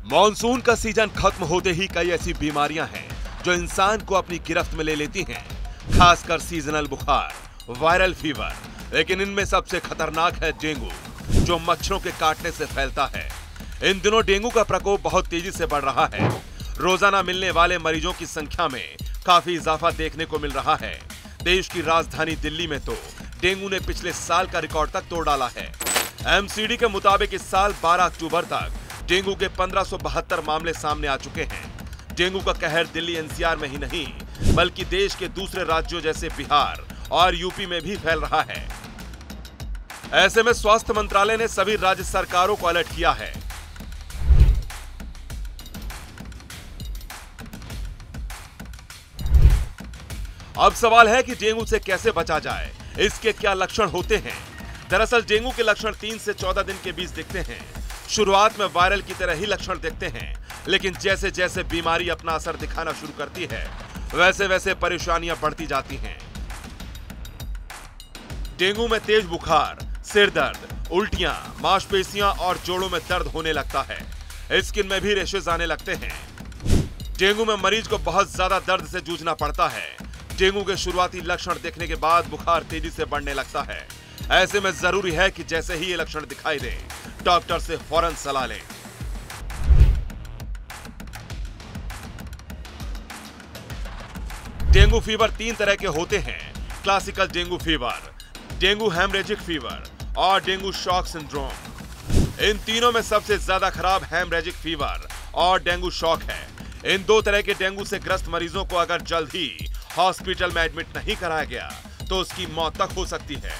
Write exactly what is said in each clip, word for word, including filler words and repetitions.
Monsoon का season खत्म होते ही कई ऐसी बीमारियां हैं जो इंसान को अपनी गिरफ्त में ले लेती हैं, खासकर सीजनल बुखार, वायरल फीवर। लेकिन इनमें सबसे खतरनाक है डेंगू, जो मच्छरों के काटने से फैलता है। इन दिनों डेंगू का प्रकोप बहुत तेजी से बढ़ रहा है। रोजाना मिलने वाले मरीजों की संख्या में काफी इजाफा देखने को मिल रहा है। देश की राजधानी दिल्ली में तो डेंगू ने पिछले साल का रिकॉर्ड तक तोड़ डाला है। एमसीडी के मुताबिक इस साल बारह अक्टूबर तक डेंगू के पंद्रह सौ बहत्तर मामले सामने आ चुके हैं। डेंगू का कहर दिल्ली एनसीआर में ही नहीं बल्कि देश के दूसरे राज्यों जैसे बिहार और यूपी में भी फैल रहा है। ऐसे में स्वास्थ्य मंत्रालय ने सभी राज्य सरकारों को अलर्ट किया है। अब सवाल है कि डेंगू से कैसे बचा जाए, इसके क्या लक्षण होते हैं। दरअसल डेंगू के लक्षण तीन से चौदह दिन के बीच दिखते हैं। शुरुआत में वायरल की तरह ही लक्षण दिखते हैं, लेकिन जैसे जैसे बीमारी अपना असर दिखाना शुरू करती है वैसे वैसे परेशानियां बढ़ती जाती हैं। डेंगू में तेज बुखार, सिर दर्द, उल्टियां, मांसपेशियां और जोड़ों में दर्द होने लगता है। स्किन में भी रेशेज आने लगते हैं। डेंगू में मरीज को बहुत ज्यादा दर्द से जूझना पड़ता है। डेंगू के शुरुआती लक्षण देखने के बाद बुखार तेजी से बढ़ने लगता है। ऐसे में जरूरी है कि जैसे ही ये लक्षण दिखाई दे डॉक्टर से फौरन सलाह लें। डेंगू फीवर तीन तरह के होते हैं: classical dengue fever, dengue haemorrhagic fever और डेंगू शॉक सिंड्रोम। इन तीनों में सबसे ज्यादा खराब हेमरेजिक फीवर और डेंगू शॉक है। इन दो तरह के डेंगू से ग्रस्त मरीजों को अगर जल्द ही हॉस्पिटल में एडमिट नहीं कराया गया तो उसकी मौत तक हो सकती है।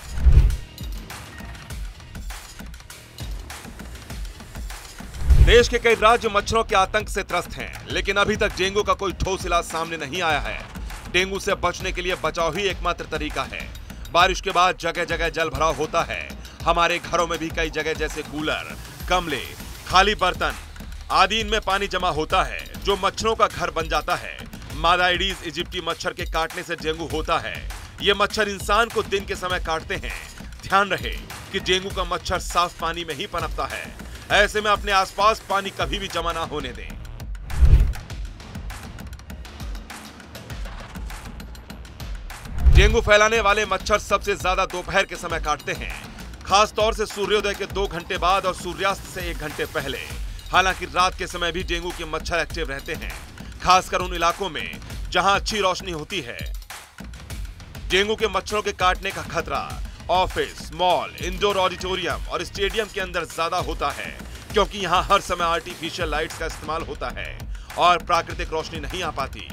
देश के कई राज्य मच्छरों के आतंक से त्रस्त हैं, लेकिन अभी तक डेंगू का कोई ठोस इलाज सामने नहीं आया है। डेंगू से बचने के लिए बचाव ही एकमात्र तरीका है। बारिश के बाद जगह जगह जल भराव होता है। हमारे घरों में भी कई जगह जैसे कूलर, गमले, खाली बर्तन आदि इनमें पानी जमा होता है, जो मच्छरों का घर बन जाता है। मादा एडीज इजिप्टी मच्छर के काटने से डेंगू होता है। ये मच्छर इंसान को दिन के समय काटते हैं। ध्यान रहे कि डेंगू का मच्छर साफ पानी में ही पनपता है। ऐसे में अपने आसपास पानी कभी भी जमा ना होने दें। डेंगू फैलाने वाले मच्छर सबसे ज्यादा दोपहर के समय काटते हैं, खास तौर से सूर्योदय के दो घंटे बाद और सूर्यास्त से एक घंटे पहले। हालांकि रात के समय भी डेंगू के मच्छर एक्टिव रहते हैं, खासकर उन इलाकों में जहां अच्छी रोशनी होती है। डेंगू के मच्छरों के काटने का खतरा ऑफिस, मॉल, इंडोर ऑडिटोरियम और स्टेडियम के अंदर ज्यादा होता है, क्योंकि यहां हर समय आर्टिफिशियल लाइट्स का इस्तेमाल होता है और प्राकृतिक रोशनी नहीं आ पाती।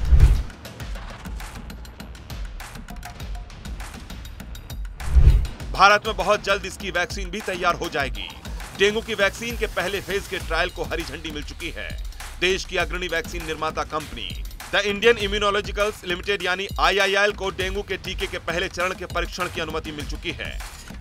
भारत में बहुत जल्द इसकी वैक्सीन भी तैयार हो जाएगी। डेंगू की वैक्सीन के पहले फेज के ट्रायल को हरी झंडी मिल चुकी है। देश की अग्रणी वैक्सीन निर्माता company the Indian Immunologicals Limited यानी आई आई एल को डेंगू के टीके के पहले चरण के परीक्षण की अनुमति मिल चुकी है।